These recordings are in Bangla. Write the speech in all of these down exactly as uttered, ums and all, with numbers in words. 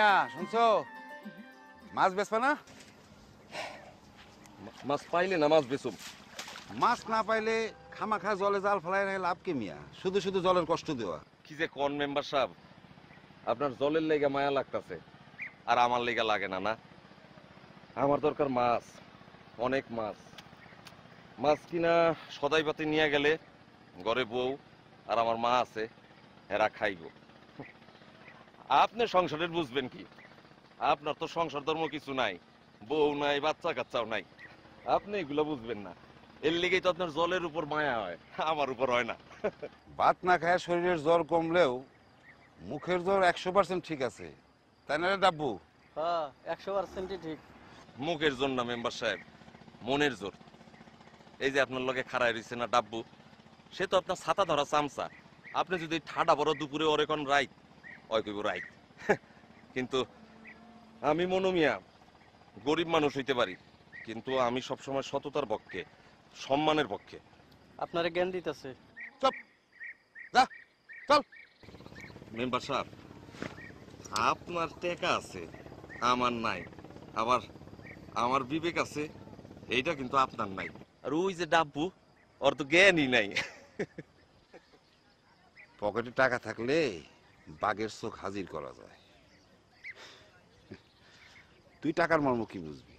মিয়া শুনছো মাছ বেচবা না? মাছ পাইলে না মাছ বেচুম। মাছ না পাইলে খামাখা জলে জাল ফেলাই রাখে লাভ কি মিয়া? শুধু শুধু জলের কষ্ট দেওয়া। কি যে কোন মেম্বার সাহেব, আপনার জলের লেগা মায়া লাগতাছে আর আমার লেগা লাগে না। না, আমার দরকার মাছ, অনেক মাছ। মাছ কিনা সদাই পাতি নিয়ে গেলে ঘরে বউ আর আমার মা আছে, এরা খাইব। আপনি সংসারের বুঝবেন কি? আপনার তো সংসার ধর্ম কিছু নাই, বউ নাই, বাচ্চা কাচ্চাও নাই, আপনি এগুলো বুঝবেন না। এর লেগেই তো আপনার জলের উপর মায়া হয়, আমার উপর হয় না। ভাত না খায় শরীরের জ্বর কমলেও মুখের জ্বর একশো পার্সেন্ট ঠিক আছে, তাই না রে ডাব্বু? হ্যাঁ, একশো পার্সেন্টই ঠিক। মুখের জোর না মেম্বার সাহেব, মনের জোর। এই যে আপনার লগে খাড়াই রয়েছে না ডাব্বু, সে তো আপনার ছাতা ধরা চামচা। আপনি যদি ঠাডা বড় দুপুরে ওর এখন রাইত ওই কইব রাইত। কিন্তু আমি মনোমিয়া গরিব মানুষ হইতে পারি, কিন্তু আমি সবসময় সততার পক্ষে, সম্মানের পক্ষে। আপনারে জ্ঞান দিতেছে। চল যা চল। মেম্বার সাহেব, আপনার টাকা আছে, আমার নাই। আবার আমার বিবেক আছে, এইটা কিন্তু আপনার নাই। আর ওই যে ডাব্বু, ওর তো জ্ঞানই নাই। পকেটে টাকা থাকলে বাঘের চোখ হাজির করা যায়। তুই টাকার মর্ম কি বুঝবি?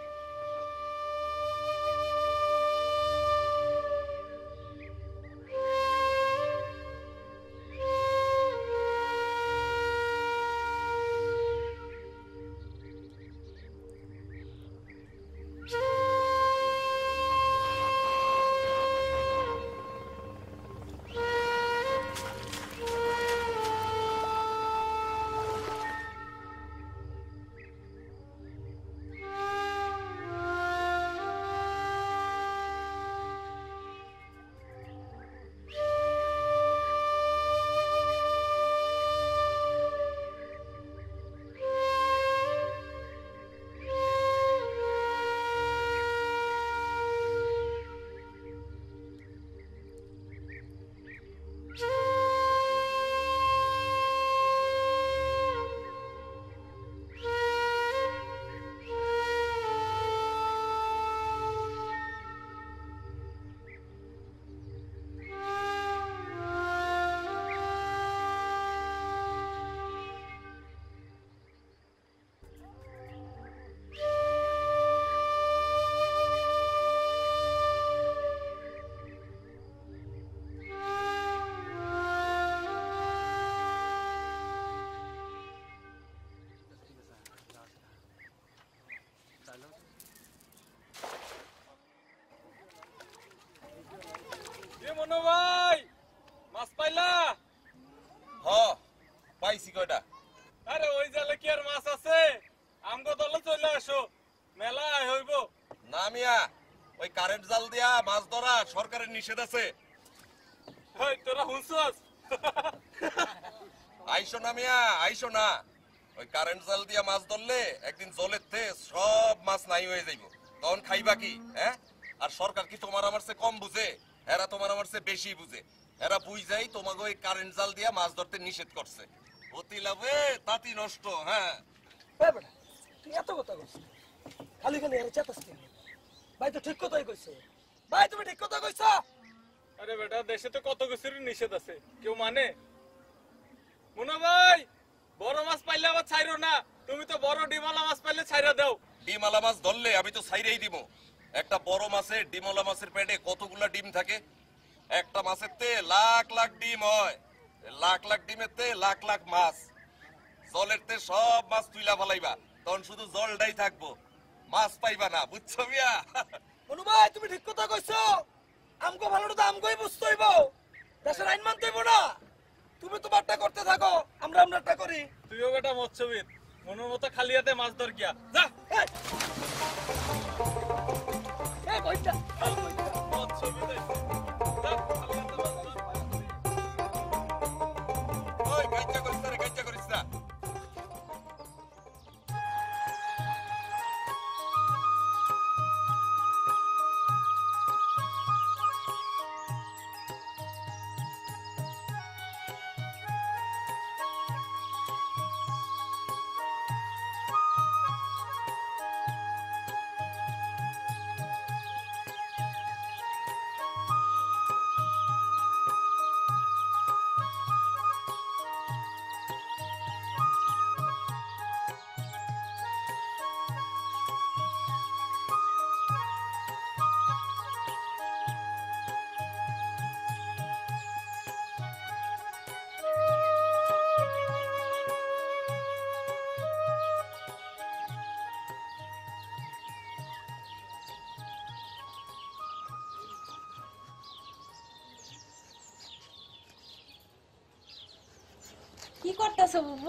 মনো ভাই, মাছ পাইলা? হ, পাইছি। কয়টা? আরে ওই জালে কি আর মাছ আছে? আমগো দলে চলে আসো, মেলা হইব। না মিয়া, ওই কারেন্ট জাল দিয়া মাছ ধরা সরকারের নিষেধ আছে। হই তোরা হুনছস? আইসো না মিয়া, আইসো না। ওই কারেন্ট জাল দিয়া মাছ ধরলে একদিন জলের তে সব মাছ নাই হয়ে যাইব, তখন খাইবা কি? হ্যাঁ? আর সরকার কি তোমার আমার চেয়ে কম বুঝে? এরা তোমার আমার চেয়ে বেশি বুঝে। এরা বুঝাই তোমাকে ওই কারেন্ট জাল দিয়া মাছ ধরতে নিষেধ করছে। অতি লাভে তাঁতি নষ্ট। হ্যাঁ তুই এত কথা কইছিস, খালি খালি আরে চেতাস কেন? ভাই তো ঠিক কথাই কইছে। ভাই তুমি ঠিক কথা কইছো। আরে বেটা, দেশে তো কত কিছুর নিষেধ আছে, কেউ মানে? মুনা ভাই, বড় মাছ পাইলে আবার ছাইরো না। তুমি তো বড় ডিমালা মাছ পাইলে ছাইরা দাও। ডিমালা মাছ ধরলে আমি তো ছাইরেই দিব। একটা বড় মাছে ডিমলা মাছের পেটে কতগুলা ডিম থাকে? একটা মাছের তে লাখ লাখ ডিম হয়। লাখ লাখ ডিমের তে লাখ লাখ মাছ। জলের তে সব মাছ তুইলা ফেলাইবা, তখন শুধু জলটাই থাকবো, মাছ পাইবা না। বুঝছো মিয়া? মনু ভাই তুমি ঠিক কথা কইছো। আমগো ভালোটা তো আমগোই বুঝতে হইব, দেশের আইন মানতে হইব না। তুমি তোমারটা করতে থাকো, আমরা আমরাটা করি। তুইও বেটা মৎস্যবিদ, মনের মতো খালি হাতে মাছ ধর গিয়া যা। এই এই কইটা মৎস্যবিদ আইছে, যা খালি হাতে মাছ ধর। ওই গাইচা করিস না রে, গাইচা করিস না। কি করতেছো বুবু?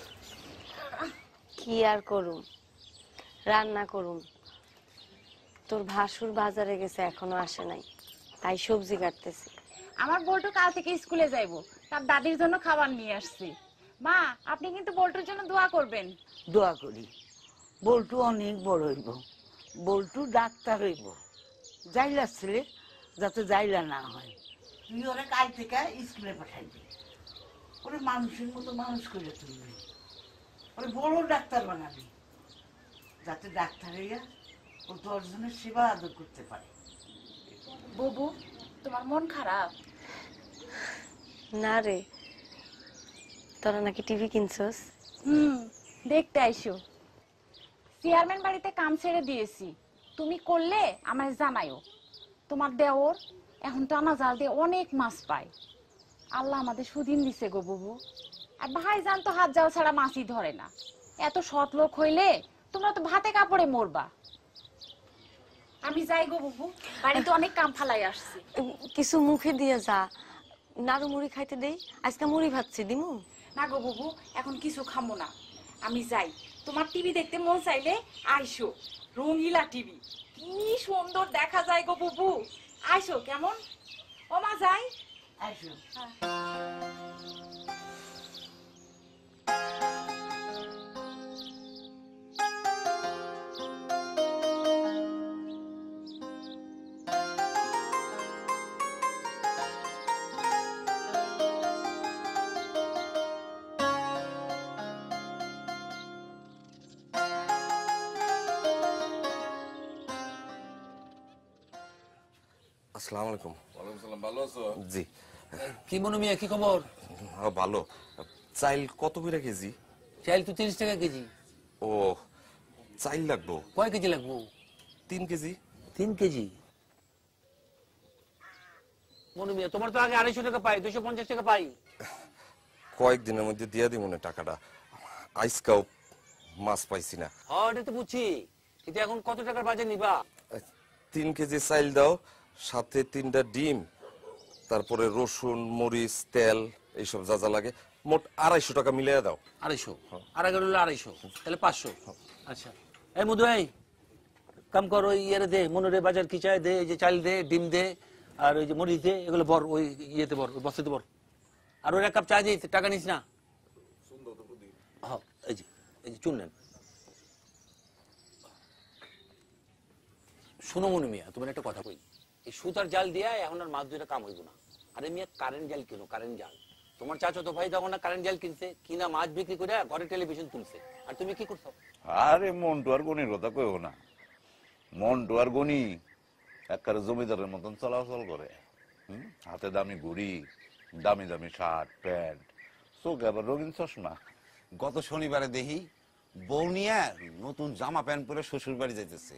কি আর করুম, রান্না করুম। তোর ভাসুর বাজারে গেছে, এখনো আসে নাই, তাই সবজি কাটতেছি। আমার বল্টু কাল থেকে স্কুলে যাইবো, তার দাদির জন্য খাবার নিয়ে আসছি। মা, আপনি কিন্তু বল্টুর জন্য দোয়া করবেন। দোয়া করি বল্টু অনেক বড় হইব, বল্টু ডাক্তার হইব। যাইলা ছেলে যাতে যাইলা না হয়, তুই ওরা কাল থেকে স্কুলে পাঠাইবি। ওরে মানুষের মতো মানুষ করে তুলবি, ওরে বড় ডাক্তার বানাবি, যাতে ডাক্তার হইয়া ও দশজনের সেবা আদর করতে পারে। বুবু, তোমার মন খারাপ? না রে, তোরা নাকি টিভি কিনছস? হুম, দেখতে আইসো। চেয়ারম্যান বাড়িতে কাম ছেড়ে দিয়েছি, তুমি করলে আমায় জানাইও। তোমার দেওর এখন টানা জাল দিয়ে অনেক মাছ পায়। আল্লাহ আমাদের সুদিন দিছে গো বুবু। আর ভাইজান তো হাত জাল ছাড়া মাছই ধরে না। এত সৎ লোক হইলে তোমরা তো ভাতে কাপড়ে মরবা। আমি যাই গো বুবু, বাড়িতে অনেক কাম ফালাই আসছি। কিছু মুখে দিয়ে যা, নাড়ু মুড়ি খাইতে দেই। আজকে মুড়ি ভাবছি, দিমু? না গো বুবু, এখন কিছু খামো না, আমি যাই। তোমার টিভি দেখতে মন চাইলে আইসো, রঙিলা টিভি, কি সুন্দর দেখা যায় গো বুবু। আইসো কেমন? ও মা, যাই। আইসো। আসসালামু আলাইকুম। ওয়ালাইকুম সালাম, ভালো আছো? জি। কি মনু মিয়া, কি খবর? হ্যাঁ, ভালো। চাইল কত করে কেজি? চাইল তো তিরিশ টাকা কেজি। ও, চাইল লাগবো কয় কেজি লাগবো? তিন কেজি। তিন কেজি? মনু মিয়া, তোমার তো আগে আড়াইশো টাকা পাই, দুইশো পঞ্চাশ টাকা পাই। কয়েকদিনের মধ্যে দিয়ে দিব না টাকাটা। আইসকাও মাছ পাইছি না। হ্যাঁ, এটা তো বুঝছি, কিন্তু এখন কত টাকার বাজার নিবা? তিন কেজি চাইল দাও, সাথে তিনটা ডিম, তারপরে রসুন, মরিচ, তেল, এইসব যা যা লাগে, মোট আড়াইশো টাকা মিলিয়ে দাও। আড়াইশো? আর এগারো হলো আড়াইশো, তাহলে পাঁচশো। আচ্ছা, এই মধু ভাই, কাম কর, ওই ইয়ে দে, মনুরে বাজার কি চাই দে, এই যে চাল দে, ডিম দে, আর ওই যে মরিচ দে, এগুলো বর, ওই ইয়েতে বর, ওই বস্তাতে বর। আর ওর এক কাপ চা দিই, টাকা নিস না। হ্যাঁ, এই যে এই যে চুন নেন। শোনো মনু মিয়া, তোমার একটা কথা কই, এই সুতার জাল দিয়া এখন আর মাছ দুইটা কাম হইব না। আরে মিয়া, কারেন্ট জাল কিনো, কারেন্ট জাল। তোমার চাচা তো ভাই তখন না কারেন্ট জাল কিনছে, কিনা মাছ বিক্রি করে ঘরে টেলিভিশন তুলছে, আর তুমি কি করছো? আরে মন্টু আর গনির কথা কইও না। মন্টু আর গনি একবারে জমিদারের মতন চলাচল করে। হুম, হাতে দামি ঘুড়ি, দামি দামি শার্ট প্যান্ট, চোখে আবার রঙিন চশমা। গত শনিবারে দেখি বউ নিয়ে নতুন জামা প্যান্ট পরে শ্বশুর বাড়ি যাইতেছে।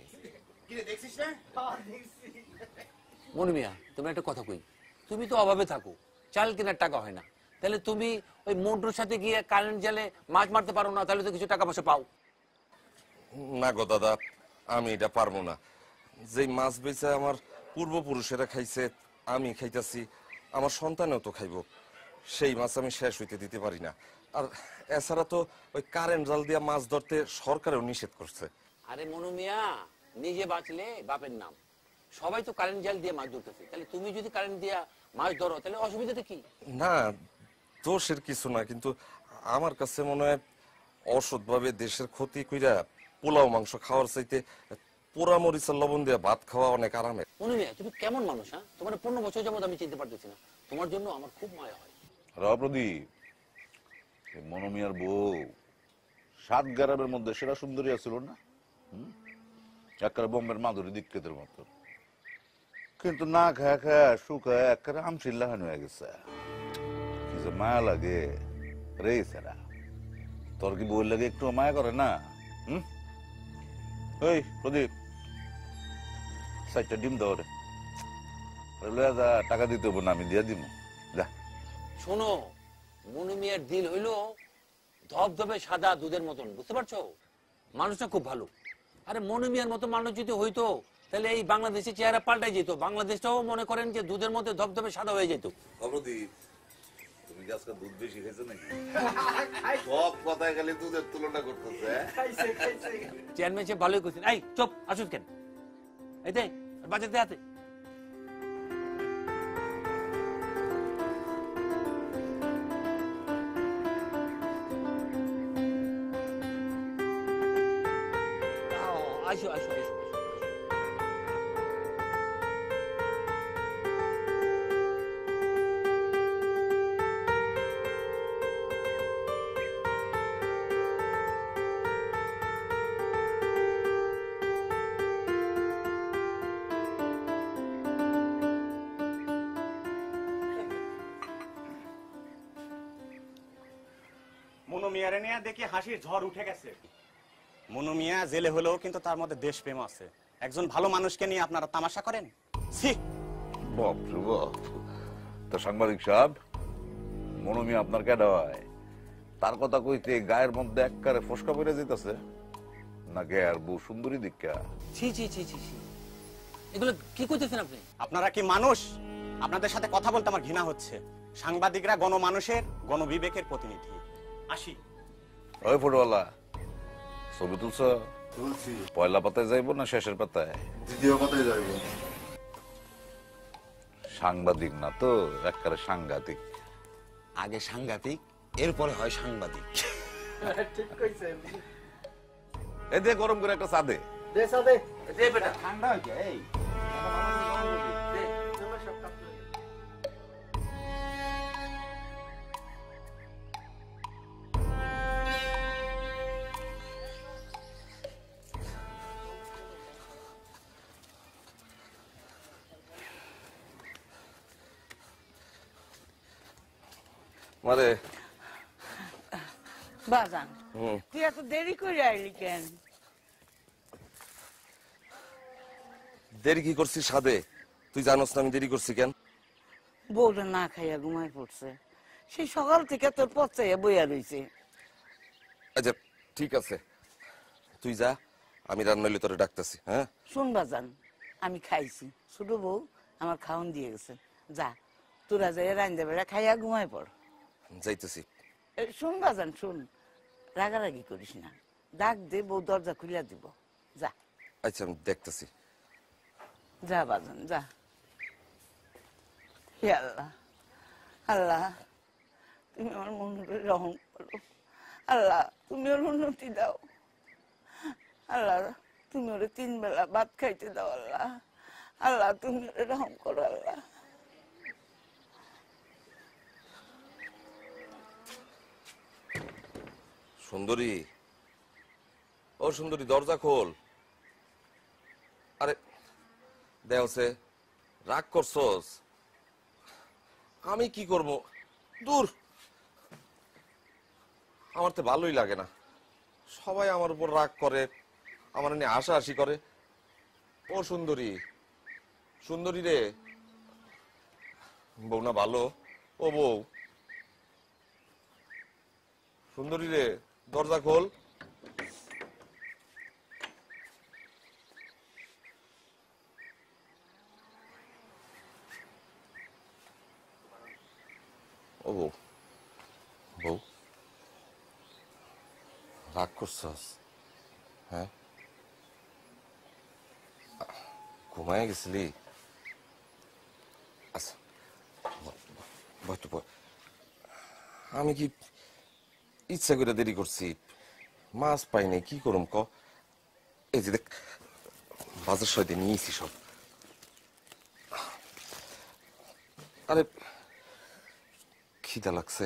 মনু মিয়া, তুমি একটা কথা কই, তুমি তো অভাবে থাকো, চাল কেনার টাকা হয় না, তাহলে তুমি ওই মন্টুর সাথে গিয়ে কারেন্ট জালে মাছ মারতে পারো না? তাহলে তো কিছু টাকা পয়সা পাও। না গো দাদা, আমি এটা পারবো না। যেই মাছ বেচে আমার পূর্বপুরুষেরা খাইছে, আমি খাইতাছি, আমার সন্তানেও তো খাইব, সেই মাছ আমি শেষ হইতে দিতে পারি না। আর এছাড়া তো ওই কারেন্ট জাল দিয়া মাছ ধরতে সরকারেও নিষেধ করছে। আরে মনু মিয়া, নিজে বাঁচলে বাপের নাম। সবাই তো কারেন্ট জাল দিয়ে মাছ ধরতেছে, তাহলে তুমি যদি কারেন্ট দিয়া মাছ ধরো তাহলে অসুবিধাটা কি? না, দোষের কিছু না, কিন্তু আমার কাছে মনে হয় অসৎভাবে দেশের ক্ষতি কইরা পোলাও মাংস খাওয়ার চাইতে পোড়া মরিচের লবণ দিয়ে ভাত খাওয়া অনেক আরামের। মনু মিয়া, তুমি কেমন মানুষ? হ্যাঁ, তোমার পনেরো বছর যাবত আমি চিনতে পারতেছি না, তোমার জন্য আমার খুব মায়া হয়। প্রদীপ, মনোমিয়ার বউ সাত গ্রামের মধ্যে সেরা সুন্দরী ছিল না? একবারে বোম্বের মাধুরী দীক্ষিতের মতো, কিন্তু না খায় খায় শুকায় একবারে আমশিল্লাহান হয়ে গেছে। কি যে মায়া লাগে রে সেরা। তোর কি বই লাগে একটু মায়া করে না? হম, ওই প্রদীপ, চারটা ডিম দাও রে, লয়া যা, টাকা দিতে হবো না, আমি দিয়ে দিব, যা। শোনো, মনু মিয়ার দিল হইলো ধবধবে সাদা দুধের মতন, বুঝতে পারছো? মানুষটা খুব ভালো। আরে মনু মিয়ার মতো মানুষ যদি হইতো তাহলে এই বাংলাদেশের চেহারা পাল্টাই যেত, বাংলাদেশটাও মনে করেন যে দুধের মধ্যে ধবধবে সাদা হয়ে যেত। অবদীপ, তুমি কি আজকে দুধ বেশি খেয়েছে নাকি সব কথায় খালি দুধের তুলনা করতেছে চেয়ারম্যান সাহেব ভালোই করছেন। এই চুপ, আসুন কেন? এই দে বাজার দে হাতে। আসো আসো আসো। মনু মিয়ারে নিয়ে দেখি হাসির ঝড় উঠে গেছে। মনু মিয়া জেলে হলেও কিন্তু তার মধ্যে দেশপ্রেম আছে। একজন ভালো মানুষকে নিয়ে আপনারা তামাশা করেন? ছি! বাপ রে বাপ। তো সাংবাদিক সাহেব, মনু মিয়া আপনার কেডা হয়? তার কথা কইতে গায়ের মধ্যে একবারে ফসকা পড়ে যেতেছে না গায়ের বউ সুন্দরী দীক্ষা? ছি ছি ছি ছি ছি, এগুলো কি করতেছেন আপনি? আপনারা কি মানুষ? আপনাদের সাথে কথা বলতে আমার ঘৃণা হচ্ছে। সাংবাদিকরা গণমানুষের গণবিবেকের প্রতিনিধি। আসি। ওই ফুটবলা, ছবি তুলছ? তুলছি। পয়লা পাতায় যাইবো না শেষের পাতায়? দ্বিতীয় পাতায় যাইবো। সাংবাদিক না তো, একবারে সাংঘাতিক। আগে সাংঘাতিক, এরপরে হয় সাংবাদিক। ঠিক কইছেন। এই দে গরম করে একটা চা দে। দে চা দে। দে বেটা। ঠান্ডা হইছে এই। মারে বাজান, হুম তুই এত দেরি করে আইলি কেন? দেরি কি করছিস সাদে? তুই জানোস না আমি দেরি করছি কেন? বউটা না খাইয়া ঘুমাই পড়ছে, সেই সকাল থেকে তোর পচাইয়া বইয়া রইছে। আচ্ছা ঠিক আছে, তুই যা, আমি রান্নাইলে তোরে ডাকতেছি। হ্যাঁ শুন বাজান, আমি খাইছি, ছোট বউ আমার খাওন দিয়ে গেছে। যা, তোরা যাই রান্দা বেড়া খাইয়া ঘুমাই পড়। যাইতেছি। এ, শুন বাজান শুন, রাগারাগি করিস না, ডাক দে, বউ দরজা খুলিয়া দিব। যা আচ্ছা আমি দেখতেছি। যা বাজান যা। হে আল্লাহ, আল্লাহ তুমি আমার মনে রহম করো। আল্লাহ তুমি ওর উন্নতি দাও। আল্লাহ তুমি ওরে তিন বেলা ভাত খাইতে দাও। আল্লাহ, আল্লাহ তুমি ওরে রহম করো। আল্লাহ সুন্দরী, ও সুন্দরী দরজা খোল। আরে দেওসে রাগ করছস? আমি কি করব? দূর, আমার তো ভালোই লাগে না। সবাই আমার উপর রাগ করে, আমার নিয়ে হাসাহাসি করে। ও সুন্দরী, সুন্দরী রে, বউ না ভালো? ও বউ সুন্দরী রে, দরজা খোল। ও বউ, বউ রাগ করছস? হ্যাঁ, ঘুমায় গেছিলি? আচ্ছা বয় তো বয়। আমি কি ইচ্ছা করে দেরি করছি? মাছ পাই নাই, কি করুম ক? এই যে দেখ, বাজার সইতে নিয়েছি সব। আরে খিদা লাগছে।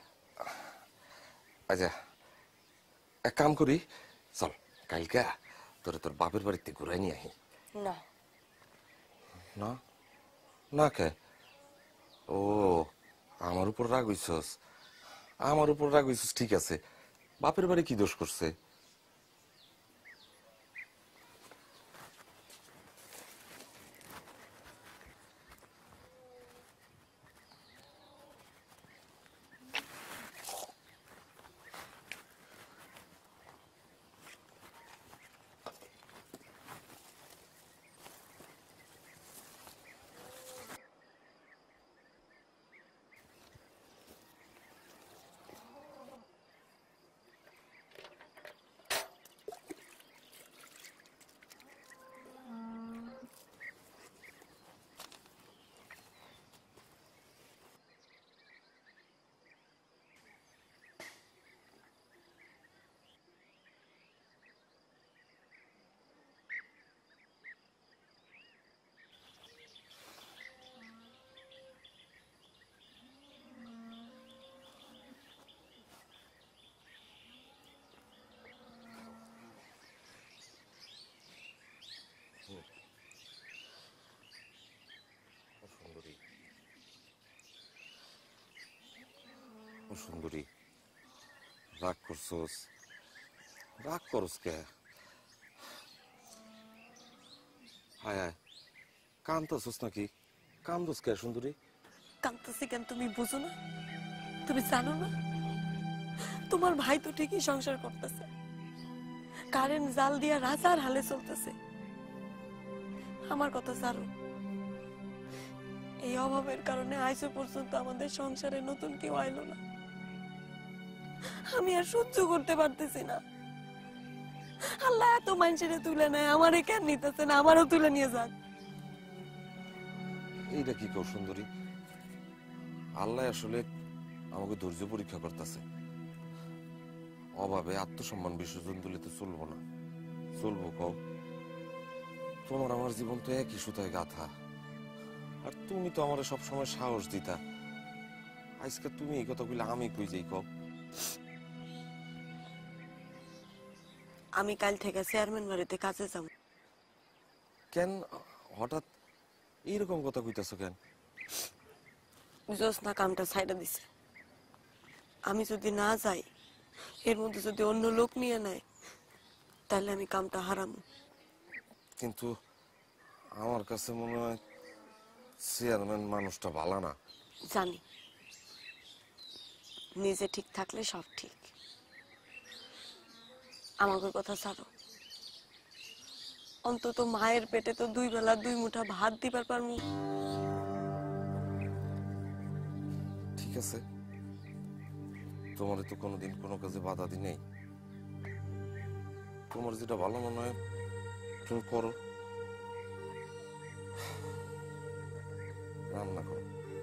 আচ্ছা এক কাম করি, চল কালকে তোরে তোর বাপের বাড়িতে ঘুরাই নিয়ে আহি। না না না কে? ও আমার উপর রাগ হইছস? আমার উপর রাগ হইছস ঠিক আছে, বাপের বাড়ি কি দোষ করছে? সুন্দরী, রাগ করছোস? রাগ করস কে? হায় হায়, কান্দতেছস নাকি? কান্দস কে সুন্দরী? কাঁদতেছি কেন তুমি বুঝো না? তুমি জানো না তোমার ভাই তো ঠিকই সংসার করতেছে, কারেন্ট জাল দিয়া রাজার হালে চলতেছে। আমার কথা জানো, এই অভাবের কারণে আইসো পর্যন্ত আমাদের সংসারে নতুন কেউ আইলো না। আমি আর সহ্য করতে পারতেছি না। আল্লাহ এত মানুষের তুলে নেয়, আমারে কেন নিতেছে না? আমারও তুলে নিয়ে যাক। এইটা কি কও সুন্দরী? আল্লাহ আসলে আমাকে ধৈর্য পরীক্ষা করতেছে। অভাবে আত্মসম্মান বিসর্জন দিলে তো চলবো না। চলবো কও? তোমার আমার জীবন তো একই সুতায় গাথা, আর তুমি তো আমার সবসময় সাহস দিতা। আজকে তুমি এই কথা বলে আমি কই যাই কও? আমি কাল থেকে চেয়ারম্যান বাড়িতে কাজে যাব। কেন হঠাৎ এইরকম কথা কইতাছো কেন? জোসনা কামটা ছাইড়া দিছে। আমি যদি না যাই, এর মধ্যে যদি অন্য লোক নিয়ে নেয়, তাহলে আমি কামটা হারামু। কিন্তু আমার কাছে মনে হয় চেয়ারম্যান মানুষটা ভালো না। জানি, নিজে ঠিক থাকলে সব ঠিক। আমাকে কথা ছাড়ো, অন্তত মায়ের পেটে তো দুই বেলা দুই মুঠা ভাত দিবার পারমু। ঠিক আছে, তোমার তো কোনোদিন কোনো কাজে বাধা দি নেই। তোমার যেটা ভালো মনে হয় তুমি করো, রান্না করো।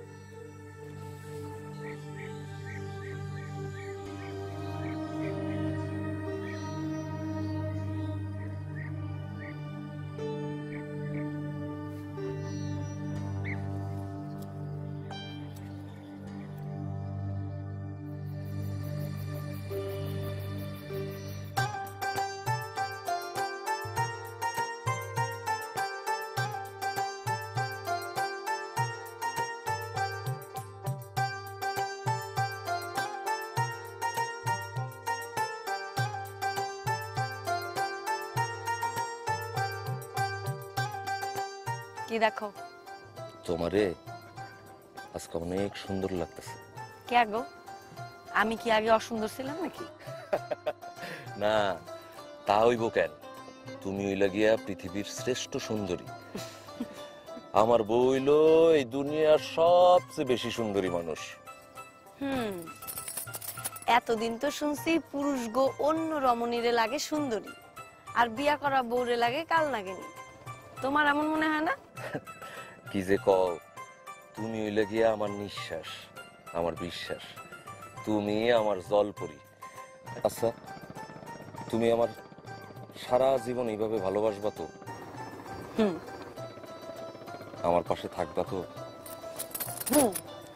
কি দেখো? তোমারে আজকে অনেক সুন্দর লাগতেছে। কে গো? আমি কি আগে অসুন্দর ছিলাম নাকি? না, তা হইব কেন? তুমি হইলা গিয়া পৃথিবীর শ্রেষ্ঠ সুন্দরী। আমার বউ হইল এই দুনিয়ার সবচেয়ে বেশি সুন্দরী মানুষ। হুম, এতদিন তো শুনছি পুরুষ গো অন্য রমণীরে লাগে সুন্দরী, আর বিয়া করা বউরে লাগে কাল লাগেনি। তোমার এমন মনে হয় না? কি যে কও, তুমি হইলে গিয়া আমার নিঃশ্বাস, আমার বিশ্বাস। তুমি আমার জলপরি। আচ্ছা, তুমি আমার সারা জীবন এইভাবে ভালোবাসবা তো? হুম। আমার পাশে থাকবা তো? হুম।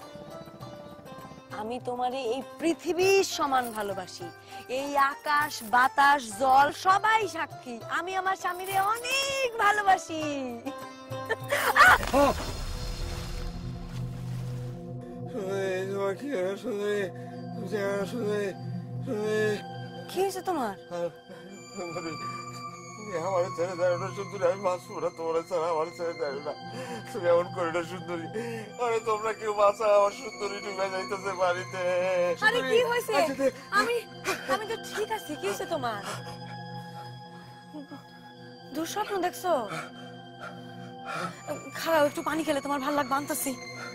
আমি তোমারে এই পৃথিবীর সমান ভালোবাসি। এই আকাশ বাতাস জল সবাই সাক্ষী, আমি আমার স্বামীরে অনেক ভালোবাসি। কি হয়েছে তোমার? আমার ছেড়ে দেয় না সুন্দরী, আমি বাঁচবো না তোমার ছাড়া। আমার ছেড়ে দেয় না, তুমি এমন করে না সুন্দরী। আরে তোমরা কেউ বাঁচা, আমার সুন্দরী ডুবে যাইতেছে বাড়িতে। আরে কি হয়েছে? আমি আমি তো ঠিক আছি। কি হয়েছে তোমার? দুঃস্বপ্ন দেখছো? খারাপ, একটু পানি খেলে তোমার ভালো লাগবে, আনতাছি।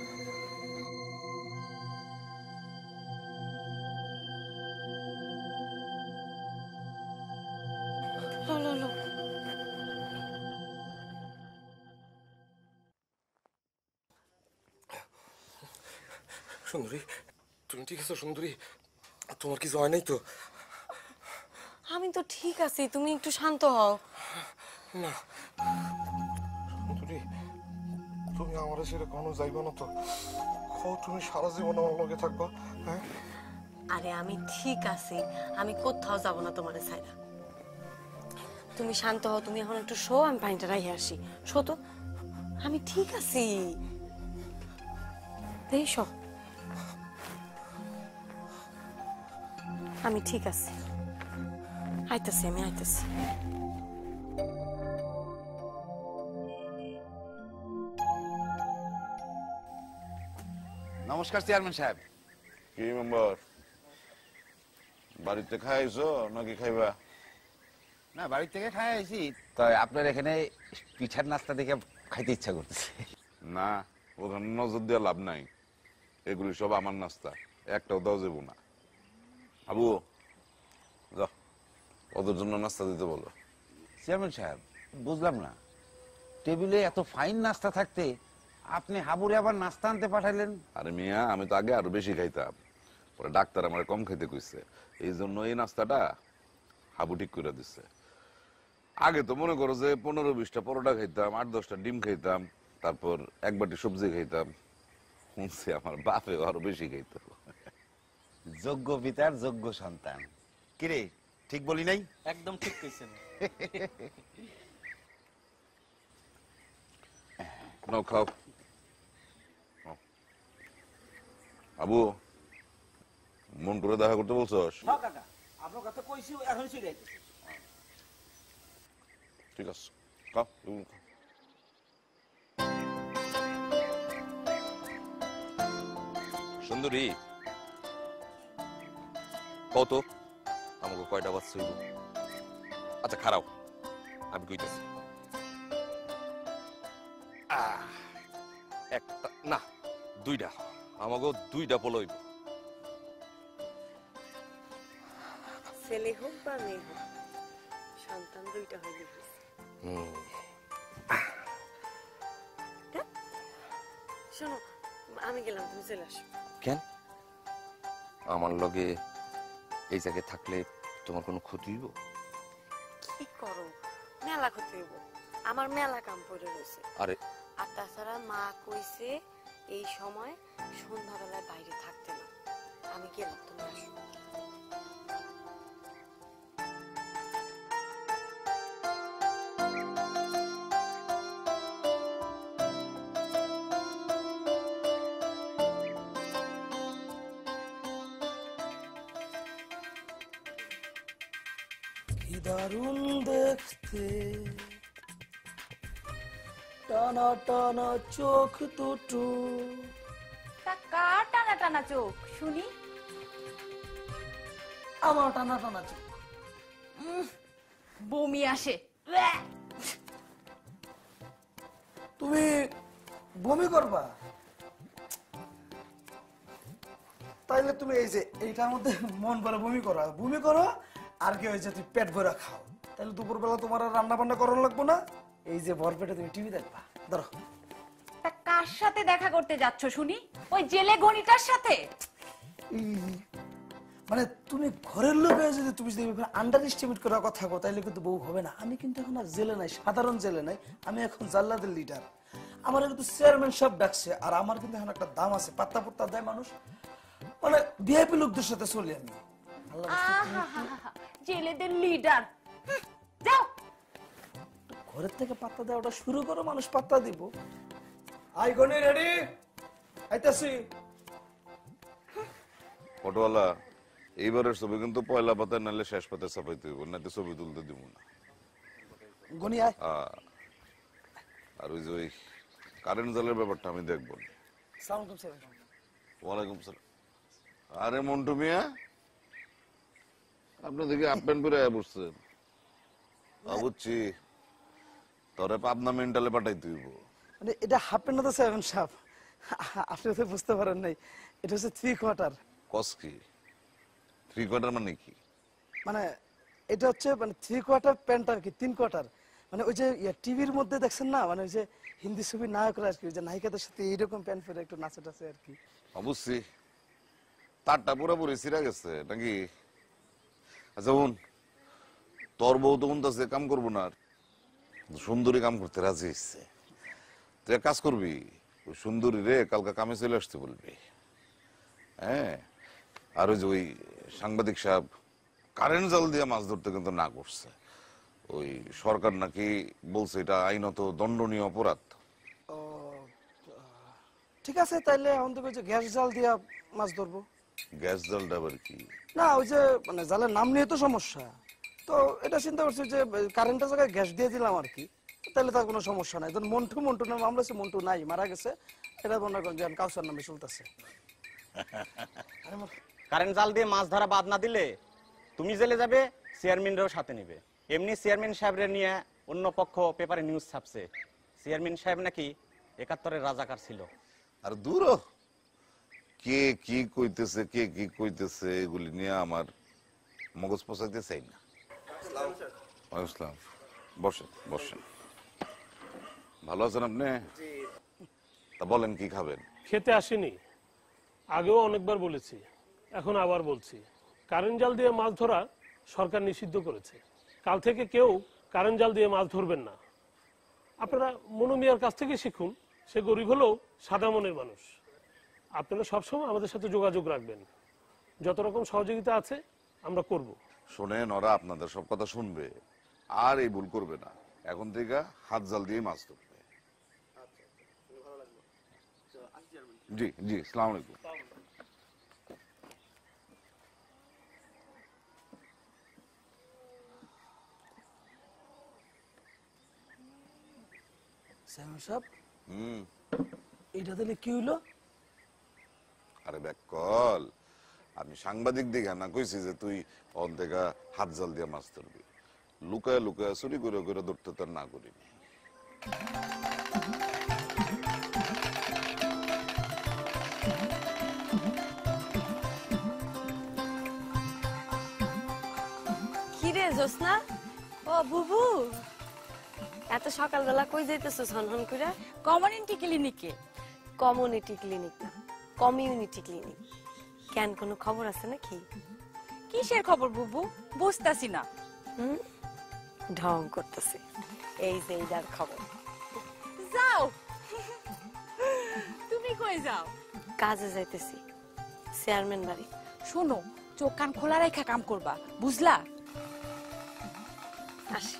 সুন্দরী, তুমি ঠিক আছো সুন্দরী? তোমার কিছু হয় নাই তো? আমি তো ঠিক আছি, তুমি একটু শান্ত হও। না সুন্দরী, তুমি আমার ছেড়ে কোনো যাইবে না তো? তুমি সারা জীবন আমার লগে থাকবা? হ্যাঁ, আরে আমি ঠিক আছি, আমি কোথাও যাব না তোমার ছাইরা। তুমি শান্ত হও, তুমি এখন একটু শো, আমি পানিটা রাখি আসি। শো তো, আমি ঠিক আছি। এই শো। আমি ঠিক আছি, আইতাছি, আমি আইতাছি। নমস্কার চেয়ারম্যান সাহেব। কি মেম্বার, বাড়িতে খাইছো নাকি খাইবা? না, বাড়ি থেকে খাই আইছি, তাই আপনার এখানে পিঠার নাস্তা দেখে খাইতে ইচ্ছা করতেছে। না, ওখানে নজর দিয়ে লাভ নাই, এগুলি সব আমার নাস্তা, একটাও দাও যাবো না। আবু যা, ওদের জন্য নাস্তা দিতে বলো। চেয়ারম্যান সাহেব, বুঝলাম না, টেবিলে এত ফাইন নাস্তা থাকতে আপনি হাবুরে আবার নাস্তা আনতে পাঠাইলেন? আরে মিয়া, আমি তো আগে আরো বেশি খাইতাম, পরে ডাক্তার আমার কম খাইতে কইছে, এই জন্য এই নাস্তাটা হাবু ঠিক করে দিচ্ছে। আগে তো মনে করো যে পনেরো বিশটা পরোটা খাইতাম, আট দশটা ডিম খাইতাম, তারপর এক বাটি সবজি খাইতাম। শুনছি আমার বাপে আরো বেশি খাইতো। যোগ্য পিতার যোগ্য সন্তান। কিরে, ঠিক বলি নাই? একদম ঠিক কইছেন। নাও খাও। নাও। আবু, মন করে দেখা করতে বলছস? কাকা, আপনার কথা কইছি, এখন চলে যাইতেছি। ঠিক আছে, খাও, এগুলো খাও। সুন্দরী, কত আমাকে কয়টা বাচ্চা হইব? আচ্ছা খারাপ, আমি কইতেছি। আহ, একটা না, দুইটা, আমাকে দুইটা পোলো হইব। ছেলে হোক বা মেয়ে হোক, সন্তান দুইটা হইলে হইছে। হুম, শোনো, আমি গেলাম, তুমি চলে আসো। কেন? আমার লগে এই জায়গায় থাকলে তোমার কোনো ক্ষতি হইব? কি করো, মেলা ক্ষতি হইব, আমার মেলা কাম পড়ে রয়েছে। আরে আর তাছাড়া মা কইছে এই সময় সন্ধ্যাবেলায় বাইরে থাকতে না। আমি গেলাম, তুমি আসো। কি দারুণ দেখতে, টানা টানা চোখ দুটো। তা কার টানা টানা চোখ শুনি? আমার টানা টানা চোখ। উম, বমি আসে। তুমি বমি করবা? তাইলে তুমি এই যে এইটার মধ্যে মন ভরে বমি করো, বমি করো, আর কি হয়েছে তুই পেট ভরে খাও, তাহলে দুপুরবেলা তোমার আর রান্না বান্না করানো লাগবো না। এই যে ভরপেটে তুমি টিভি দেখবা। ধরো। তা কার সাথে দেখা করতে যাচ্ছ শুনি? ওই জেলে গণিটার সাথে? মানে তুমি ঘরের লোক হয়ে যদি তুমি যদি আন্ডার এস্টিমেট করার কথা কো, তাইলে কিন্তু বউ হবে না। আমি কিন্তু এখন আর জেলে নাই, সাধারণ জেলে নাই, আমি এখন জাল্লাদের লিডার। আমার কিন্তু চেয়ারম্যান সব ডাকছে, আর আমার কিন্তু এখন একটা দাম আছে, পাত্তা পাত্তা দেয় মানুষ, মানে ভিআইপি লোকদের সাথে চলি আমি। আহাহাহা, জেলেদের লিডার। যাও, ঘরের থেকে পাত্তা দেওয়াটা শুরু করো, মানুষ পাত্তা দিব। আই গনি রেডি, আইতাছি। ফটোওয়ালা, এইবারের ছবি কিন্তু পয়লা পাতায় নাহলে শেষ পাতায় ছাপাইতে হইব, নাতে ছবি তুলতে দিব না। গনি আয়। আহ, আর ওই যে ওই কারেন্ট জালের ব্যাপারটা আমি দেখবো। সালাম আলাইকুম স্যার। ওয়ালাইকুম সালাম। আরে মন্টু মিয়া, আপনি দেখি হাফ প্যান্ট পরে আয়া বসছেন। বুঝছি, তোরে পাবনা মেন্টালে পাঠাইতে হইব। মানে এটা হাফ প্যান্ট না তো চেয়ারম্যান সাহেব, আপনি তো বুঝতে পারেন নাই, এটা হচ্ছে থ্রি কোয়ার্টার। কস কি? থ্রি কোয়ার্টার মানে কি? মানে এটা হচ্ছে মানে থ্রি কোয়ার্টার প্যান্ট আর কি, তিন কোয়ার্টার। মানে ওই যে টিভির মধ্যে দেখছেন না, মানে ওই যে হিন্দি ছবির নায়করা আর কি, ওই যে নায়িকাদের সাথে এইরকম প্যান্ট পরে একটু নাচে টাচে আর কি। অবশ্যই তারটা পুরোপুরি ছিঁড়া গেছে নাকি? আচ্ছা বোন, তোর বউ তো উনতাছে কাম করবো না, আর সুন্দরী কাম করতে রাজি হচ্ছে। তুই এক কাজ করবি, ওই সুন্দরী রে কালকে কামে চলে আসতে বলবি। হ্যাঁ, আর ওই যে ওই সাংবাদিক সাহেব কারেন্ট জাল দিয়ে মাছ ধরতে কিন্তু না করছে। ওই সরকার নাকি বলছে এটা আইনত দণ্ডনীয় অপরাধ। ঠিক আছে, তাইলে এখন থেকে গ্যাস জাল দিয়া মাছ ধরবো। গ্যাস জালটা আবার কি? না ওই যে মানে জালের নাম নিয়ে তো সমস্যা, তো এটা চিন্তা করছি যে কারেন্টের জায়গায় গ্যাস দিয়ে দিলাম আর কি, তাহলে তার কোনো সমস্যা নাই। ধরুন মন্টু মন্টু নাম মামলা আছে, মন্টু নাই, মারা গেছে, এটা মনে করেন যে কাউসার নামে চলতেছে। কারেন্ট জাল দিয়ে মাছ ধরা বাদ না দিলে তুমি জেলে যাবে, চেয়ারম্যানরাও সাথে নিবে। এমনি চেয়ারম্যান সাহেবরে নিয়ে অন্য পক্ষ পেপারে নিউজ ছাপছে চেয়ারম্যান সাহেব নাকি একাত্তরের রাজাকার ছিল। আর দূর হ। কে কি কইতেছে কে কি কইতেছে এগুলি নিয়ে আমার মগজ পচাইতে চাই না। আসসালাম, বসেন বসেন। ভালো আছেন আপনি? তা বলেন কি খাবেন? খেতে আসেনি, আগেও অনেকবার বলেছি, এখন আবার বলছি, কারেন্ট জাল দিয়ে মাছ ধরা সরকার নিষিদ্ধ করেছে। কাল থেকে কেউ কারেন্ট জাল দিয়ে মাছ ধরবেন না। আপনারা মনু মিয়ার কাছ থেকে শিখুন, সে গরিব হলেও সাদা মনের মানুষ। আপনারা সবসময় আমাদের সাথে যোগাযোগ রাখবেন, যত রকম সহযোগিতা আছে আমরা করব। শোনেন, ওরা আপনাদের সব কথা শুনবে আর এই ভুল করবে না। এখন থেকে হাত জাল দিয়ে মাছ ধরবে। জি জি, আসসালামু আলাইকুম। হুম, এটা তাহলে কি হইলো? আরে ব্যাকল, আমি সাংবাদিক দেখে না কইছি যে তুই অন থেকে হাত জাল দিয়ে মাছ ধরবি। লুকায় লুকায় চুরি করে করে ধরতে তার না করিনি। কিরে জোসনা, ও বুবু, এত সকালবেলা কই যাইতেছো হনহন করে? কমিউনিটি ক্লিনিকে। কমিউনিটি ক্লিনিক না, কমিউনিটি ক্লিনিক। কেন কোনো খবর আছে নাকি? কিসের খবর বুবু? বুঝতাছি না। হুম, ঢং করতেছে। এই যে এইটার খবর। যাও। তুমি কই যাও? কাজে যাইতেছি, চেয়ারম্যান বাড়ি। শোনো, চোখ কান খোলা রেখা কাম করবা, বুঝলা? আসি।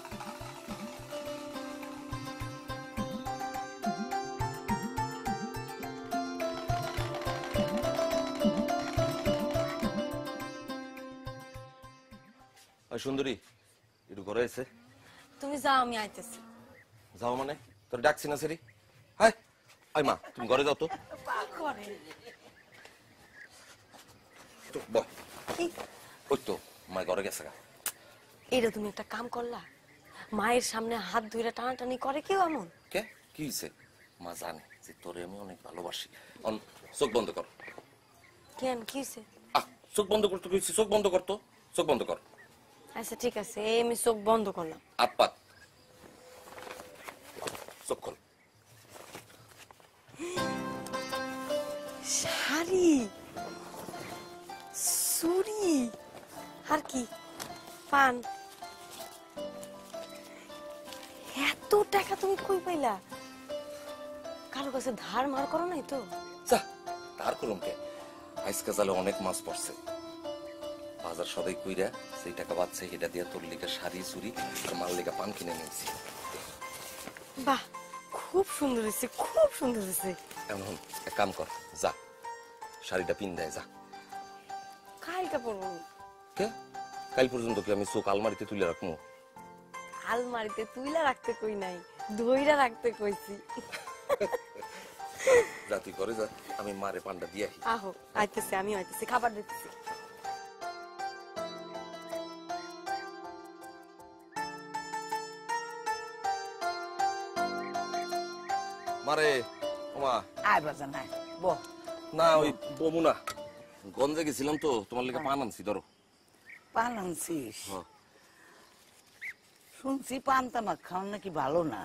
সুন্দরী, একটু ঘরে এসে। তুমি যাও, আমি আইতেছি। যাও মানে? তোর ডাকছি না সেরি? হাই আই মা, তুমি ঘরে যাও তো। ওই তো মা ঘরে গেছে। এইটা তুমি একটা কাম করলা, মায়ের সামনে হাত ধরে টানাটানি করে কেউ এমন? কে কি হয়েছে? মা জানে যে তোরে আমি অনেক ভালোবাসি। চোখ বন্ধ কর। কেন কি হয়েছে? আহ, চোখ বন্ধ করতে কইছি, চোখ বন্ধ করতো। চোখ বন্ধ কর। আচ্ছা ঠিক আছে, এই আমি চোখ বন্ধ করলাম। আপাত চোখ খোল। শাড়ি, চুড়ি, আর কি পান। এত টাকা তুমি কই পাইলা? কারো কাছে ধার মার করো নাই তো? তার করুম কে, আজকে জালে অনেক মাছ পড়ছে, বাজার সদাই কইরা সেই টাকা বাচ্চা এটা দিয়ে তোর লিগা শাড়ি চুরি আর মাল লিগা পান কিনে নিয়েছি। বাহ, খুব সুন্দর হয়েছে, খুব সুন্দর হয়েছে। এখন এক কাম কর, যা শাড়িটা পিন দেয় যা। কালকে পরবো। কে কাল পর্যন্ত কি আমি চোখ আলমারিতে তুলে রাখবো? আলমারিতে তুইলা রাখতে কই নাই, ধইরা রাখতে কইছি। জাতি করে যা, আমি মারে পান্ডা দিয়ে আসি। আহো, আইতেছে, আমি আইতেছি, খাবার দিতেছি। মারে ওমা আয় বাজা নাই বহ। না ওই বমু না, গঞ্জে গেছিলাম তো, তোমার লেগে পান আনছি ধরো। পান আনছিস? শুনছি পান তামাক খাওয়া নাকি ভালো না,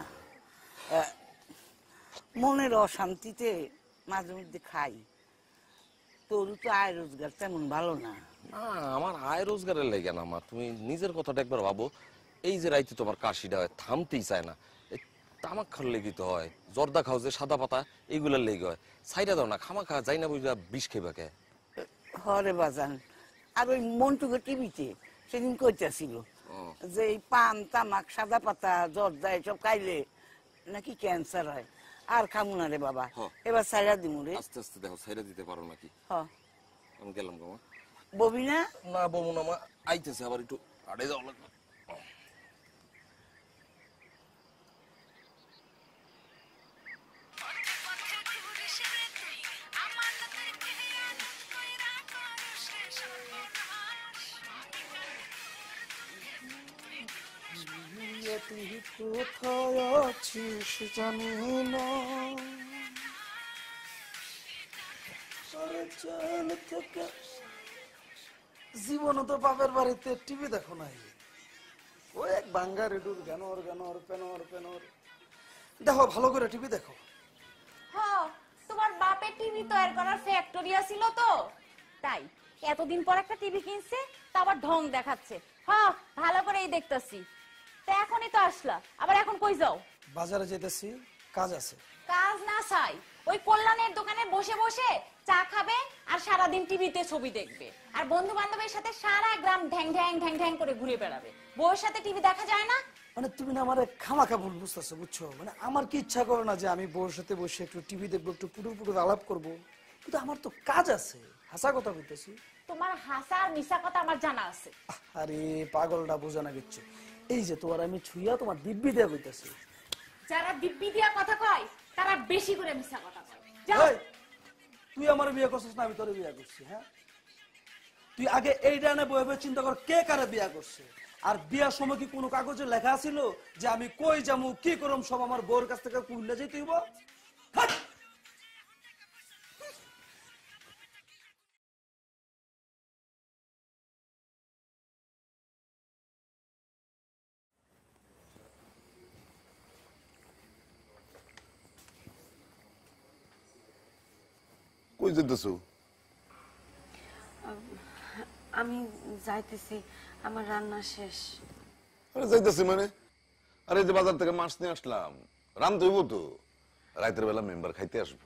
মনের অশান্তিতে মাঝে মধ্যে খাই। তোর তো আয় রোজগার তেমন ভালো না। না আমার আয় রোজগারের লেগে না মা, তুমি নিজের কথাটা একবার ভাবো। এই যে রাইতে তোমার কাশিটা হয়, থামতেই চায় না, তামাক খাওয়ার লেগে তো হয়। জর্দা খাও যে সাদা পাতা, এইগুলোর লেগে হয়। সাইডা দাও না, খামা খা যাই না বুঝলা বিষ খেবা কে। হরে বাজান, আর ওই মন্টুকে টিভিতে সেদিন কইতাছিল যে এই পান তামাক সাদা পাতা জর্দা এসব খাইলে নাকি ক্যান্সার হয়। আর খামু না রে বাবা, এবার সাইরা দিমু রে। আস্তে আস্তে দেখো সাইরা দিতে পারো নাকি। হ্যাঁ আমি গেলাম গো মা। ববি না? না বমু না মা, আইতেছে আবার একটু আড়ে যাওয়া লাগবে। তুই কোথায় আছিস জানি না, থেকে জীবন তো বাপের বাড়িতে টিভি দেখো নাই, ওই এক বাঙ্গা রেডুর গানর গানর পেনর পেনর। দেখো ভালো করে টিভি দেখো। হ্যাঁ, তোমার বাপের টিভি তৈরি করার ফ্যাক্টরি ছিল তো, তাই এতদিন পর একটা টিভি কিনছে, তা আবার ঢং দেখাচ্ছে। হ্যাঁ, ভালো করেই দেখতেছি। তা এখনই তো আসলা, আবার এখন কই যাও? বাজারে যেতেছি, কাজ আছে। কাজ না চাই, ওই কল্যাণের দোকানে বসে বসে চা খাবে আর সারাদিন টিভিতে ছবি দেখবে, আর বন্ধু বান্ধবের সাথে সারা গ্রাম ঢ্যাং ঢ্যাং ঢ্যাং ঢ্যাং করে ঘুরে বেড়াবে। বউয়ের সাথে টিভি দেখা যায় না? মানে তুমি না আমার খামাখা ভুল বুঝতেছো, বুঝছো? মানে আমার কি ইচ্ছা করে না যে আমি বউর সাথে বসে একটু টিভি দেখবো, একটু পুটুর পুটুর আলাপ করবো, কিন্তু আমার তো কাজ আছে। হাসা কথা বলতেছি। তোমার হাসা আর মিশা কথা আমার জানা আছে। আরে পাগলটা বোঝা না কিচ্ছু। এই যে তোমার আমি ছুঁয়া তোমার দিব্যি দেয়া বলতেছি। যারা দিব্যি দিয়া কথা কয় তারা বেশি করে মিশা কথা কয়। এই, তুই আমার বিয়ে করছিস না আমি তোর বিয়ে করছি? হ্যাঁ, তুই আগে এই ডানে বয়ে বয়ে চিন্তা কর কে কারে বিয়ে করছে। আর বিয়ার সময় কি কোনো কাগজে লেখা ছিল যে আমি কই যামু কি করম সব আমার বউর কাছ থেকে কুইল্লা যেতে হইব? কই যেতেছো? আমি যাইতেছি, আমার রান্না শেষ। আরে যাইতেছি মানে? আরে যে বাজার থেকে মাছ নিয়ে আসলাম, রান্ধতে হইব তো, রাতের বেলা মেম্বার খাইতে আসবো।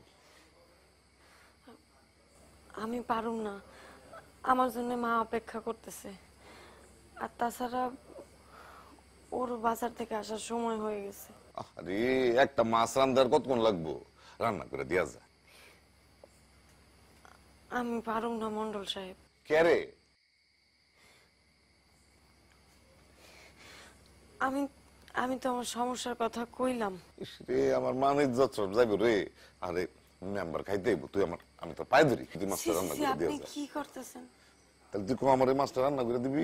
আমি পারুম না, আমার জন্য মা অপেক্ষা করতেছে। আর তাছাড়া ওর বাজার থেকে আসার সময় হয়ে গেছে। আরে একটা মাছ রান্ধার কতক্ষণ লাগবো? রান্না করে দিয়া যায়। আমি পারুম না মন্ডল সাহেব। কে রে? আমি আমি তো আমার সমস্যার কথা কইলাম। রে আমার মানে ইজ্জত সব যাইব রে। আরে মেম্বার খাইতে হইব, তুই আমার, আমি তো পায়ে ধরি, তুই মাছটা রান্না করে দিয়া আপনি যা। কি করতেছেন? তাহলে তুই কো আমার এই মাছটা রান্না করে দিবি?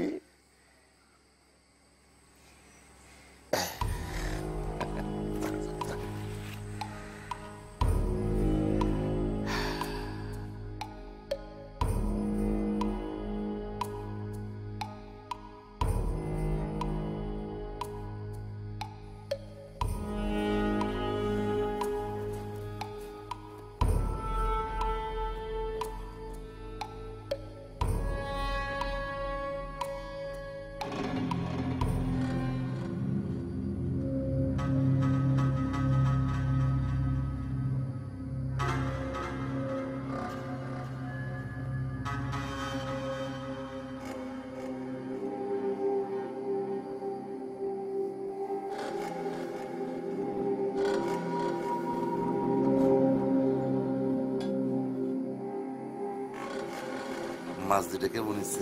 মাছ দুটা কেমন হয়েছে?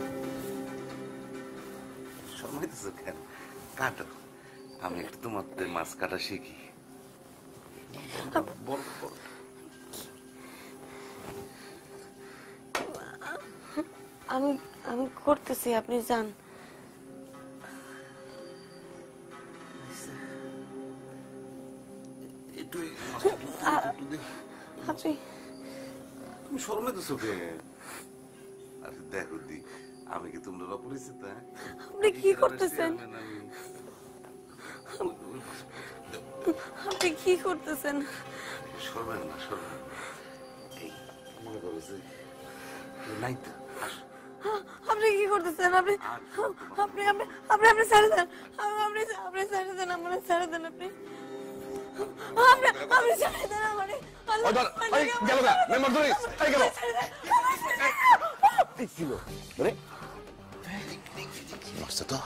শর্মাইতেছো কেন? কাটো, আমি একটু তোমার মাছ কাটা শিখি। আমি আমি করতেছি, আপনি যান। আপনি তুমি শর্মাইতেছো কেন? আরে দেখো দি, আমি কি তোমরা অপরিচিত? আপনি কি করতেছেন? আপনি কি করতেছেন? শর্মেন না, শর্মেন এই মনে করো যে নাই তো। আপনি কি করতেছেন? আপনি আপনি আপনি আপনি আপনি ছেড়ে দেন, আপনি আপনি ছেড়ে দেন, আমার ছেড়ে দেন। আপনি আপনি আপনি ছেড়ে দেন আমারে। এই গেল না মেম্বার ধরে, এই গেল এই ছিল ধরে মাছটা তো।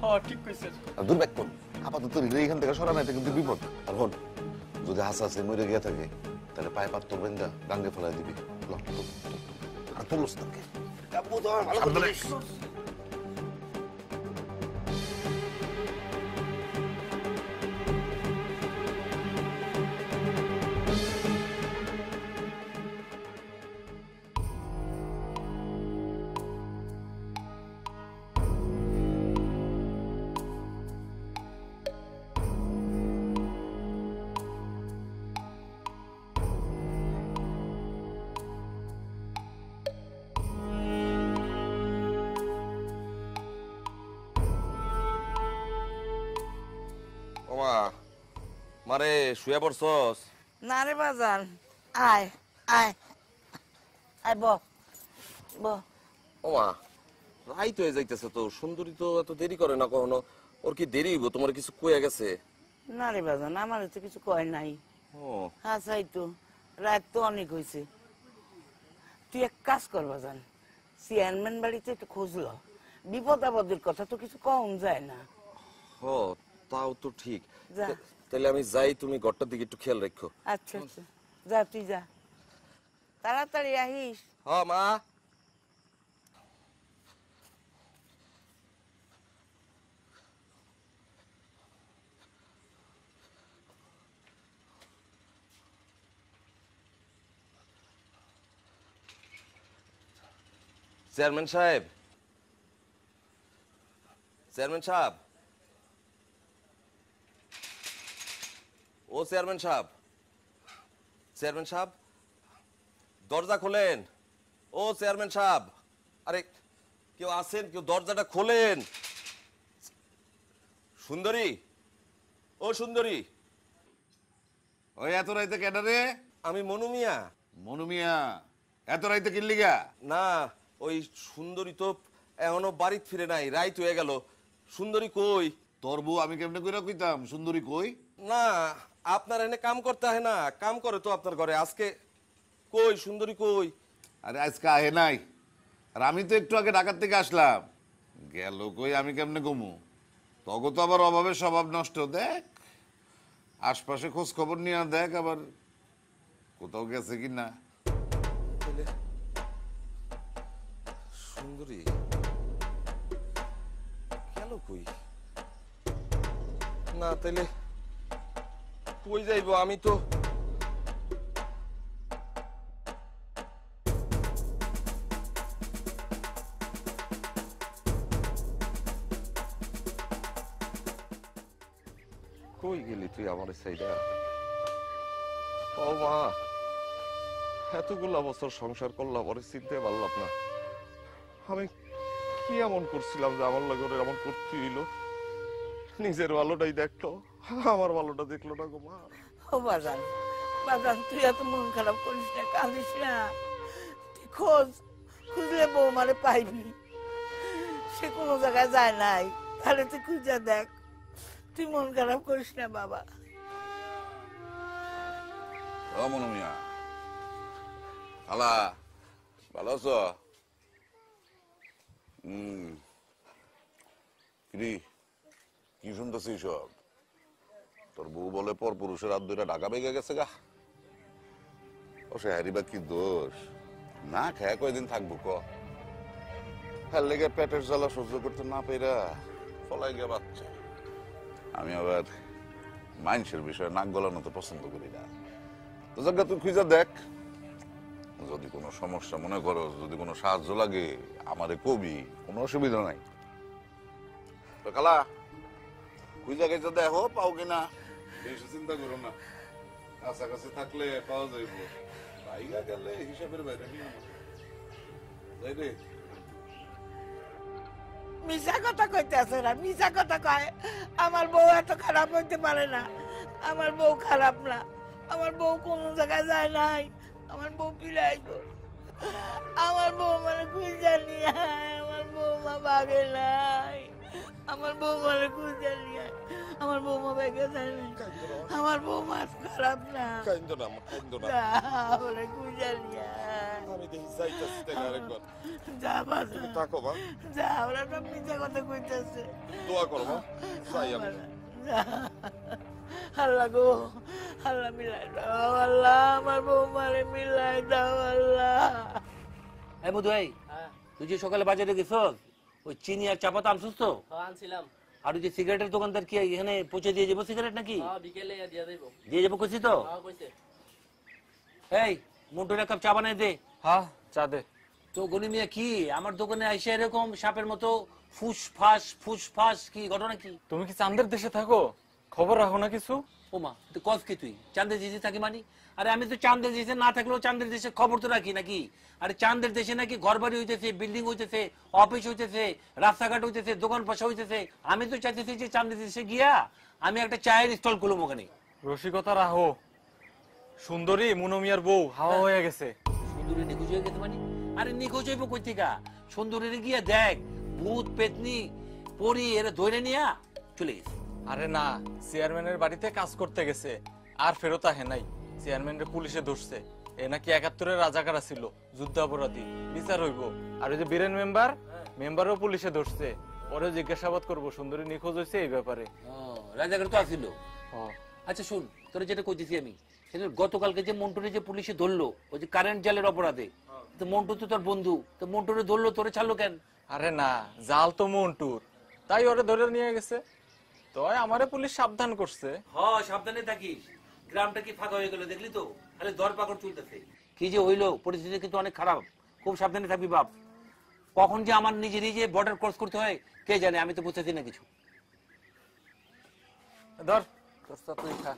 হ্যাঁ ঠিক কইছেন আর দুর্ব্যাক কোন আপাতত রিলে এখান থেকে সরা নাই কিন্তু বিপদ। আর হন যদি হাসা হাসি মরে গিয়ে থাকে তাহলে পায়ে পাত তোর বেঙ্গা গাঙ্গে ফেলাই দিবি আর তুলস তাকে ওমা মারে শুয়ে পড়ছস? না রে বাজান, আয় আয় আয় ব ব ওমা রাইত হয়ে যাইতেছে তো, সুন্দরী তো এত দেরি করে না কখনো। ওর কি দেরি হইব? তোমার কিছু কইয়া গেছে? না রে বাজান, আমার তো কিছু কয় নাই। ও হ্যাঁ চাই তো, রাত তো অনেক হয়েছে। তুই এক কাজ কর বাজান, চেয়ারম্যান বাড়িতে একটু খুঁজল, বিপদ আপদের কথা তো কিছু কম যায় না। হ তাও তো ঠিক। যা। তাহলে আমি যাই, তুমি ঘরটার দিকে একটু খেয়াল রাখো। আচ্ছা আচ্ছা যা, তুই যা, তাড়াতাড়ি আহিস। হ মা। চেয়ারম্যান সাহেব, চেয়ারম্যান সাহেব, ও চেয়ারম্যান সাহেব, চেয়ারম্যান সাহেব দরজা খোলেন। ও চেয়ারম্যান সাহেব, আরে কেউ আছেন? কেউ দরজাটা খোলেন। সুন্দরী, ও সুন্দরী। ওই এত রাইতে কেডা রে? আমি মনু মিয়া। মনু মিয়া, এত রাইতে কিল্লিগা? না ওই সুন্দরী তো এখনো বাড়িতে ফিরে নাই, রাইত হয়ে গেল। সুন্দরী কই? তোর বউ আমি কেমনে কইরা কইতাম সুন্দরী কই? না আপনার এনে কাম করতে হয় না, কাম করে তো আপনার ঘরে। আজকে কই সুন্দরী কই? আরে আজকে আহে নাই, আর আমি তো একটু আগে ঢাকার থেকে আসলাম। গেল কই আমি কেমনে কমু? তগো তো আবার অভাবে স্বভাব নষ্ট। দেখ আশপাশে খোঁজ খবর নিয়ে দেখ আবার কোথাও গেছে কি না। সুন্দরী গেল কই? না তাইলে কই যাইব? আমি তো কই গেলি তুই আমার সাইডা? ও মা, এতগুলা বছর সংসার করলাম, ওরে চিনতে পারলাম না। আমি কি এমন করছিলাম যে আমার লাগে ওরে এমন করতে হইলো? নিজের ভালোটাই দেখলো, আমার ভালোটা দেখলো না গো মা। ও বাজান, বাজান তুই এত মন খারাপ করিস না, কাঁদিস না। তুই খোঁজ, খুঁজলে বৌমারে পাইবি। সে কোনো জায়গায় যায় নাই, তাহলে তুই খুঁজে দেখ। তুই মন খারাপ করিস না বাবা। ও মনু মিয়া, আলা ভালো আছো? হম কি কি শুনতেছি সব? তোর বউ বলে পর পুরুষের হাত দুইটা ঢাকা বেগে গেছে গা। ও সে হারিবা কি দোষ? না খেয়ে কয়দিন থাকবো ক? হ্যাঁ লেগে পেটের জ্বালা সহ্য করতে না পেরা ফলাই গিয়ে বাচ্চা। আমি আবার মাইন্সের বিষয়ে নাক গলানো তো পছন্দ করি না। তো জায়গা তুই খুঁজে দেখ, যদি কোনো সমস্যা মনে করো, যদি কোনো সাহায্য লাগে আমারে কবি, কোনো অসুবিধা নাই। তো খালা খুঁজে গেছে দেখো পাও কিনা, বেশি চিন্তা করো না, কাছাকাছি থাকলে পাওয়া যাইব, বাইরে গেলে হিসাবের বাইরে যাই রে। মিশা কথা কইতে আছে না, মিশা কথা কয়। আমার বউ এত খারাপ হইতে পারে না, আমার বউ খারাপ না, আমার বউ কোনো জায়গায় যায় নাই, আমার বউ ফিরে আসবো। আমার বউ মানে খুঁজে নিয়ে আয়, আমার বউ মা বাগে নাই, আমার বউ মানে খুঁজে নিয়ে আয়, আমার বৌমা বেগে যায়নি আমার বৌমা খারাপ না কাইন্দো না কাইন্দো না বলে কুজালিয়া আমি দেখি যাইতাছি তাইলে আরেকবার যা বাজা থাকো মা যা ওরা সব মিথ্যা কথা কইতেছে দোয়া করো মা যাই আমি যা আল্লাহ গো আল্লাহ মিলাই দাও আল্লাহ আমার বৌমারে মিলাই দাও আল্লাহ এই মধু এই তুই যে সকালে বাজারে গেছস ওই চিনি আর চাপাতা আনছিস তো আনছিলাম আর ওই যে সিগারেটের দোকানদার কি এখানে পৌঁছে দিয়ে যাবো সিগারেট নাকি হ্যাঁ বিকেলে দিয়ে দেব দিয়ে যাবো কইছি তো হ্যাঁ কইছে এই মুন্টুর এক কাপ চা বানাই দে হ্যাঁ চা দে তো গনি মিয়া কি আমার দোকানে আইসা এরকম সাপের মতো ফুস ফাস ফুস ফাস কি ঘটনা কি তুমি কি চাঁদের দেশে থাকো খবর রাখো না কিছু ওমা তুই কস কি তুই চাঁদের দেশে থাকি মানি আরে আমি তো চাঁদের দেশে না থাকলেও চাঁদের দেশে খবর তো রাখি নাকি আরে চাঁদের দেশে নাকি ঘর বাড়ি হইতেছে বিল্ডিং হইতেছে অফিস হইতেছে রাস্তাঘাট হইতেছে দোকান পাশা হইতেছে আমি তো চাইতেছি যে চাঁদের দেশে গিয়া আমি একটা চায়ের স্টল খুলব ওখানে রসিকতা রাখো সুন্দরী মুনমিয়ার বউ হাওয়া হয়ে গেছে সুন্দরী নিখোঁজ হয়ে গেছে মানে আরে নিখোঁজ হইব কই থেকে সুন্দরীর গিয়া দেখ ভূত পেতনি পরি এরা ধরে নিয়া চলে গেছে আরে না চেয়ারম্যানের বাড়িতে কাজ করতে গেছে আর ফেরত আহে নাই চেয়ারম্যানের পুলিশে ধরছে এ নাকি একাত্তরের রাজাকার ছিল যুদ্ধাপরাধী বিচার হইব আর ওই যে বীরেন মেম্বার মেম্বারও পুলিশে ধরছে ওরে জিজ্ঞাসাবাদ করবো সুন্দরী নিখোঁজ হয়েছে এই ব্যাপারে রাজাকার তো আসিল আচ্ছা শুন তোরা যেটা কইতেছি আমি সেটা গতকালকে যে মন্টুরে যে পুলিশে ধরলো ওই যে কারেন্ট জালের অপরাধে তো মন্টু তো তোর বন্ধু তো মন্টুরে ধরলো তোরে ছাড়লো কেন আরে না জাল তো মন্টুর তাই ওরে ধরে নিয়ে গেছে তো আমারে পুলিশ সাবধান করছে হ্যাঁ সাবধানে থাকিস গ্রামটা কি ফাঁকা হয়ে গেল দেখলি তো খালি দর পাকড় চলতেছে কি যে হইলো পরিস্থিতি কিন্তু অনেক খারাপ খুব সাবধানে থাকবি বাপ কখন যে আমার নিজে নিজে বর্ডার ক্রস করতে হয় কে জানে আমি তো বুঝতেছি না কিছু ধর প্রস্তাব নেই খা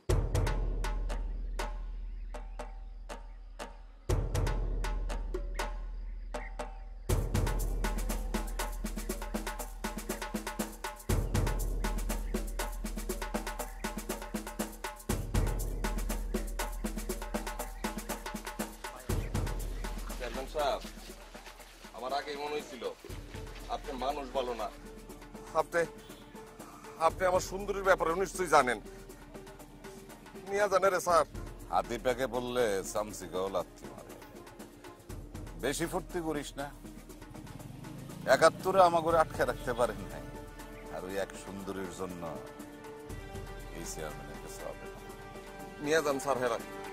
আমার আগে মনে হয়েছিল আপনি মানুষ ভালো না আপনি আপনি আমার সুন্দরীর ব্যাপারে নিশ্চয়ই জানেন নিয়া জানে রে স্যার হাতি প্যাকে বললে সামসি গাও লাত্তি মারে বেশি ফুর্তি করিস না একাত্তরে আমাকে আটকে রাখতে পারেন নাই আর ওই এক সুন্দরীর জন্য এই চেয়ারম্যানের কাছে হবে নিয়ে যান স্যার হেরা